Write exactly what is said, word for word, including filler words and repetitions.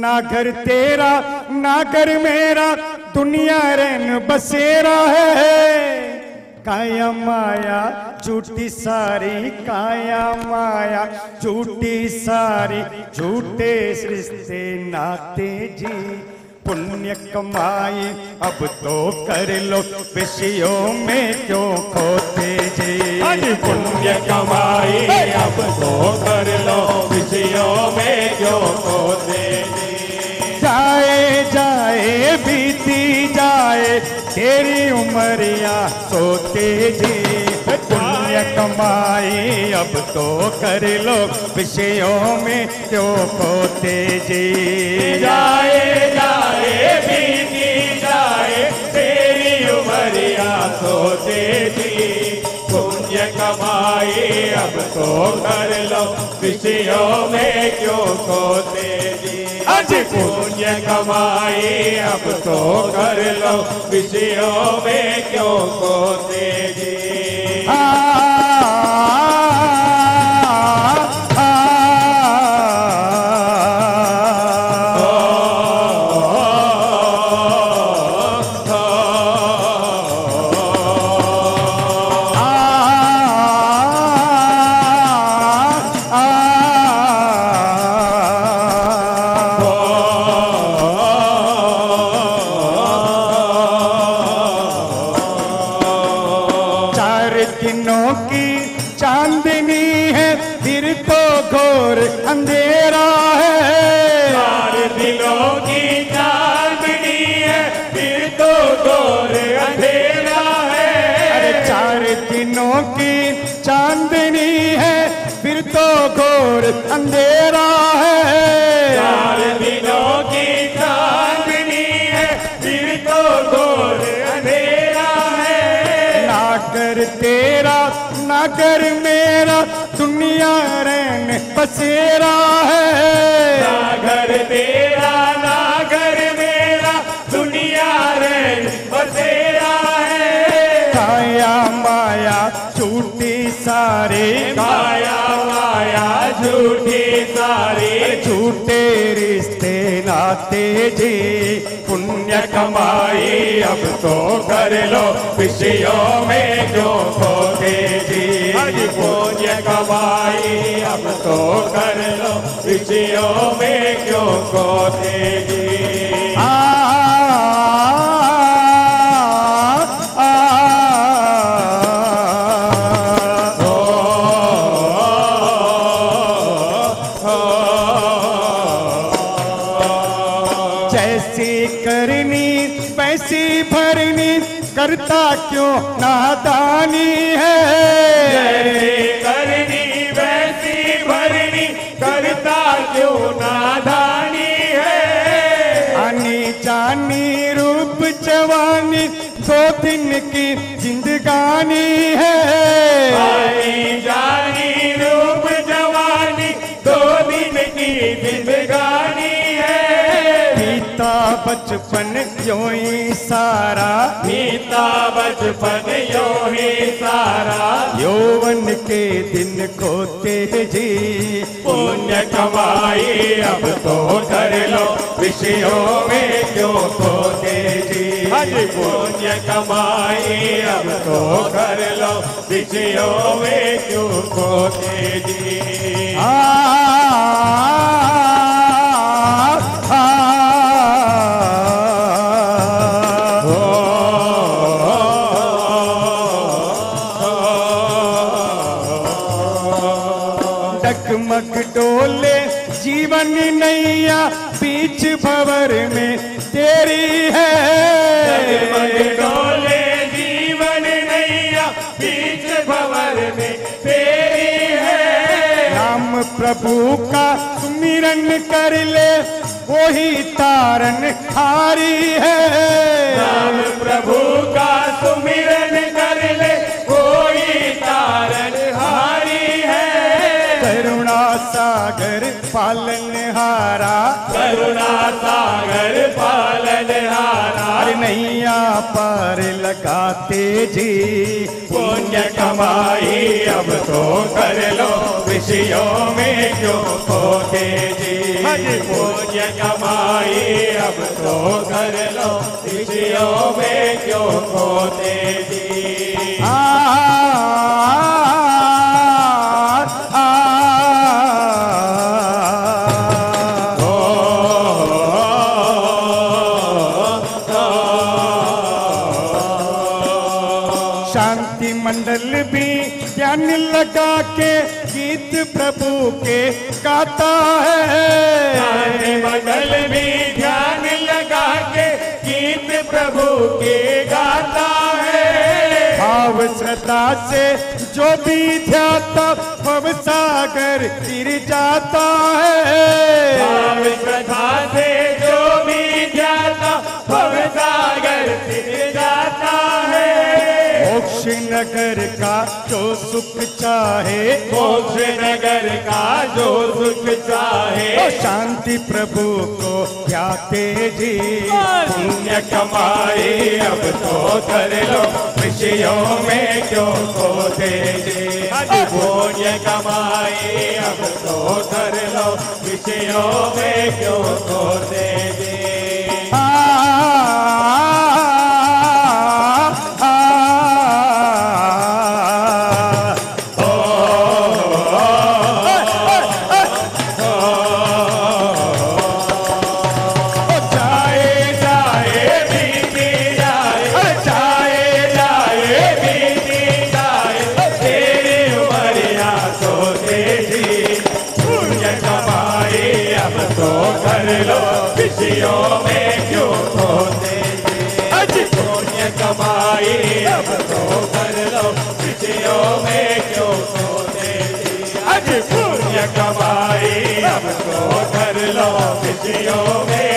ना घर तेरा ना घर मेरा, दुनिया रैन बसेरा है। काया माया झूठी सारी, काया माया झूठी सारी, झूठे रिश्ते नाते जी। पुण्य कमाई अब तो कर लो, विषयों में क्यों खोते जी। पुण्य कमाई अब तो कर लो, विषयों में क्यों खोते जी। जाए जाए बीती जाए तेरी उमरिया सोते जी। पुण्य कमाई अब तो कर लो, विषयों में क्यों खोते जी। जाए जाए बीती जाए तेरी उमरिया सोते जी। पुण्य कमाई अब तो कर लो, विषयों में क्यों खोते जी। आज पुण्य कमाई अब तो कर लो, विषयों में क्यों खोते जी। दिनों की चांदनी है फिर तो घोर अंधेरा है। चार दिनों की चांदनी है फिर तो घोर अंधेरा है। अरे चार दिनों की चांदनी है फिर तो घोर अंधेरा है। चार दिनों की चांदनी है फिर तो घोर अंधेरा है। ना कर तेरा ना कर मेरा, दुनिया रैन बसेरा है। ना घर तेरा ना घर मेरा, दुनिया रैन बसेरा है। काया माया झूठी सारी, काया माया झूठी सारी, झूठे रिश्ते नाते जी। पुण्य कमाई अब तो कर लो, विषयों में क्यों खोते जी। पुण्य कमाई अब तो कर लो, विषयों में क्यों खोते जी। आ, आ, जैसी करनी वैसी भरनी, करता क्यों नादानी है। जैसी करनी वैसी भरनी, करता क्यों नादानी है। आनी जानी रूप जवानी, दो दिन की जिंदगानी है। आनी जानी रूप जवानी, दो दिन की जिंदगानी है। बीता बचपन यूं ही सारा, बीता बचपन यूं ही सारा, यौवन के दिन खोते जी। पुण्य कमाई अब तो कर लो, विषयों में क्यों खोते जी। पुण्य कमाई अब तो कर लो, विषयों में क्यों खोते जी। आ, आ, डगमग डोले जीवन नैया, बीच भंवर में तेरी है। डगमग डोले जीवन नैया, बीच भंवर में तेरी है। नाम प्रभु का सुमिरन कर ले, वही तारन हारी है। नाम प्रभु का सुमिरन कर ले, कोई तारन हारी है। करुणा सागर पालनहारा, करुणा सागर पालनहारा, अरे नैया पार लगाते जी। पुण्य कमाई अब तो कर लो, विषयों में क्यों खोते जी, पुण्य कमाई अब तो कर लो, खुशियों में क्यों खोते जी। आ, आ, आ, शांति मंडल भी ध्यान लगा के गीत प्रभु के गाता शांति है। मंडल भी ध्यान लगा के गीत प्रभु के गाता है। भाव श्रद्धा से जो भी ध्याता भव सागर तिर जाता है। भाव श्रद्धा से जो भी ध्याता भव सागर तिर जाता है। मोक्ष नगर का जो सुख चाहे, मोक्ष नगर का जो सुख चाहे, ओ शांति प्रभु को ध्याते जी। पुण्य कमाई अब तो कर लो, खुशियों में क्यों खोते जी। पुण्य कमाई अब तो कर लो, खुशियों में क्यों खोते जी। आ, आ, जाए जाए बीती जाए, जाए जाए बीती जाए, तेरी उमरिया सोते जी। पुण्य कमाई अब तो कर लो, खुशियों में क्यों खोते जी। पुण्य कमाई अब तो कर लो, खुशियों में क्यों खोते जी। पुण्य कमाई अब तो कर लो, खुशियों में